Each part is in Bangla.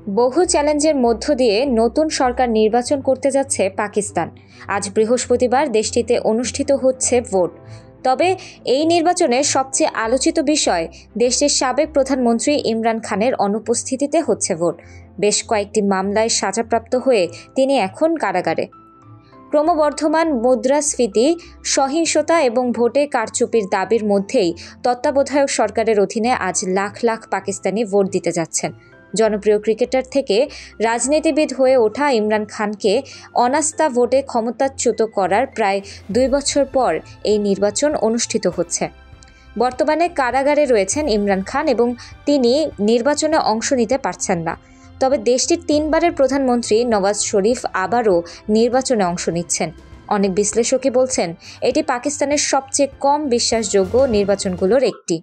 বহু চ্যালেঞ্জের মধ্য দিয়ে নতুন সরকার নির্বাচন করতে যাচ্ছে পাকিস্তান। আজ বৃহস্পতিবার দেশটিতে অনুষ্ঠিত হচ্ছে ভোট। তবে এই নির্বাচনে সবচেয়ে আলোচিত বিষয় দেশটির সাবেক প্রধানমন্ত্রী ইমরান খানের অনুপস্থিতিতে হচ্ছে ভোট। বেশ কয়েকটি মামলায় সাজাপ্রাপ্ত হয়ে তিনি এখন কারাগারে। ক্রমবর্ধমান মুদ্রাস্ফীতি, সহিংসতা এবং ভোটে কারচুপির দাবির মধ্যেই তত্ত্বাবধায়ক সরকারের অধীনে আজ লাখ লাখ পাকিস্তানি ভোট দিতে যাচ্ছেন। জনপ্রিয় ক্রিকেটার থেকে রাজনীতিবিদ হয়ে ওঠা ইমরান খানকে অনাস্থা ভোটে ক্ষমতাচ্যুত করার প্রায় 2 বছর পর এই নির্বাচন অনুষ্ঠিত হচ্ছে। বর্তমানে কারাগারে রয়েছেন ইমরান খান এবং তিনি নির্বাচনে অংশ নিতে পারছেন না। তবে দেশটির 3বারের প্রধানমন্ত্রী নওয়াজ শরীফ আবারও নির্বাচনে অংশ নিচ্ছেন। অনেক বিশ্লেষকই বলছেন এটি পাকিস্তানের সবচেয়ে কম বিশ্বাসযোগ্য নির্বাচনগুলোর একটি।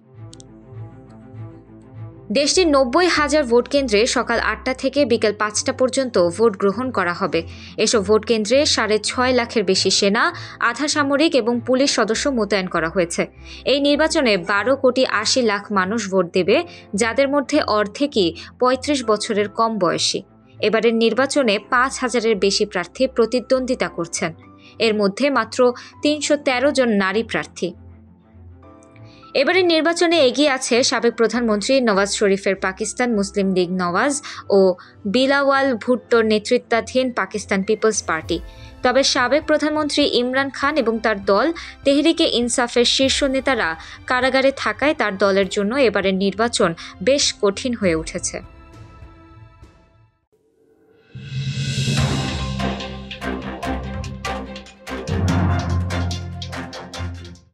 দেশটির 90,000 ভোট কেন্দ্রে সকাল 8টা থেকে বিকেল 5টা পর্যন্ত ভোট গ্রহণ করা হবে। এসব ভোট কেন্দ্রে 6.5 লাখের বেশি সেনা, আধা সামরিক এবং পুলিশ সদস্য মোতায়েন করা হয়েছে। এই নির্বাচনে 12 কোটি 80 লাখ মানুষ ভোট দেবে, যাদের মধ্যে অর্ধেকই 35 বছরের কম বয়সী। এবারের নির্বাচনে 5,000-এর বেশি প্রার্থী প্রতিদ্বন্দ্বিতা করছেন। এর মধ্যে মাত্র 313 জন নারী প্রার্থী। এবারের নির্বাচনে এগিয়ে আছে সাবেক প্রধানমন্ত্রী নওয়াজ শরীফের পাকিস্তান মুসলিম লীগ নওয়াজ ও বিলাওয়াল ভুট্টোর নেতৃত্বাধীন পাকিস্তান পিপলস পার্টি। তবে সাবেক প্রধানমন্ত্রী ইমরান খান এবং তার দল তেহরিকে ইনসাফের শীর্ষ নেতারা কারাগারে থাকায় তার দলের জন্য এবারের নির্বাচন বেশ কঠিন হয়ে উঠেছে।